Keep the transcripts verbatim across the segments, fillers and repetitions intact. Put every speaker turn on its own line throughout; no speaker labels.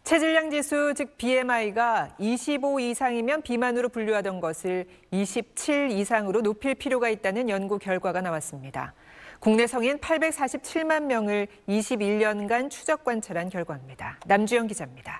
체질량 지수, 즉 비엠아이가 이십오 이상이면 비만으로 분류하던 것을 이십칠 이상으로 높일 필요가 있다는 연구 결과가 나왔습니다. 국내 성인 팔백사십칠만 명을 이십일 년간 추적 관찰한 결과입니다. 남주영 기자입니다.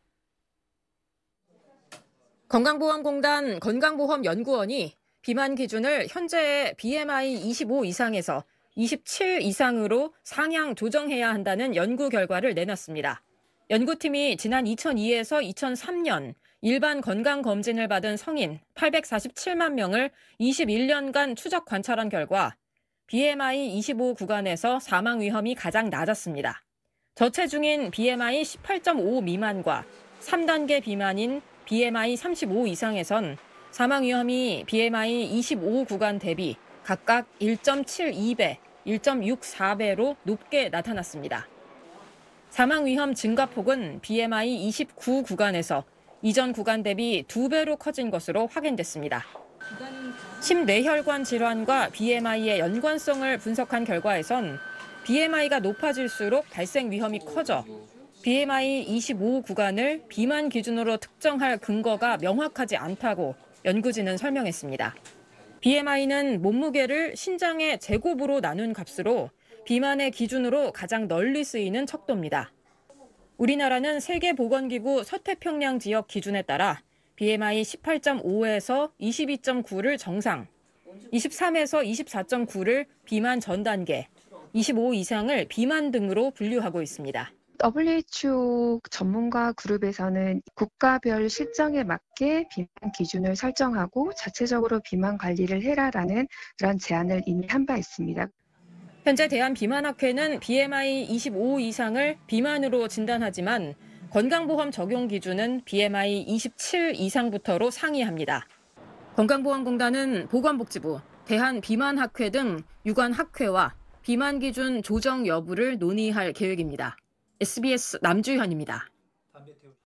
건강보험공단 건강보험연구원이 비만 기준을 현재의 비엠아이 이십오 이상에서 이십칠 이상으로 상향 조정해야 한다는 연구 결과를 내놨습니다. 연구팀이 지난 이천이에서 이천삼 년 일반 건강검진을 받은 성인 팔백사십칠만 명을 이십일 년간 추적 관찰한 결과 비엠아이 이십오 구간에서 사망 위험이 가장 낮았습니다. 저체중인 비엠아이 십팔 점 오 미만과 삼 단계 비만인 비엠아이 삼십오 이상에선 사망 위험이 비엠아이 이십오 구간 대비 각각 일 점 칠이 배, 일 점 육사 배로 높게 나타났습니다. 사망 위험 증가폭은 비엠아이 이십구 구간에서 이전 구간 대비 두 배로 커진 것으로 확인됐습니다. 심뇌혈관 질환과 비엠아이의 연관성을 분석한 결과에선 비엠아이가 높아질수록 발생 위험이 커져 비엠아이 이십오 구간을 비만 기준으로 특정할 근거가 명확하지 않다고 연구진은 설명했습니다. 비엠아이는 몸무게를 신장의 제곱으로 나눈 값으로 비만의 기준으로 가장 널리 쓰이는 척도입니다. 우리나라는 세계보건기구 서태평양 지역 기준에 따라 비엠아이 십팔 점 오에서 이십이 점 구를 정상, 이십삼에서 이십사 점 구를 비만 전 단계, 이십오 이상을 비만 등으로 분류하고 있습니다.
더블유에이치오 전문가 그룹에서는 국가별 실정에 맞게 비만 기준을 설정하고 자체적으로 비만 관리를 해라라는 그런 제안을 이미 한 바 있습니다.
현재 대한비만학회는 비엠아이 이십오 이상을 비만으로 진단하지만 건강보험 적용 기준은 비엠아이 이십칠 이상부터로 상이합니다. 건강보험공단은 보건복지부, 대한비만학회 등 유관학회와 비만 기준 조정 여부를 논의할 계획입니다. 에스비에스 남주현입니다.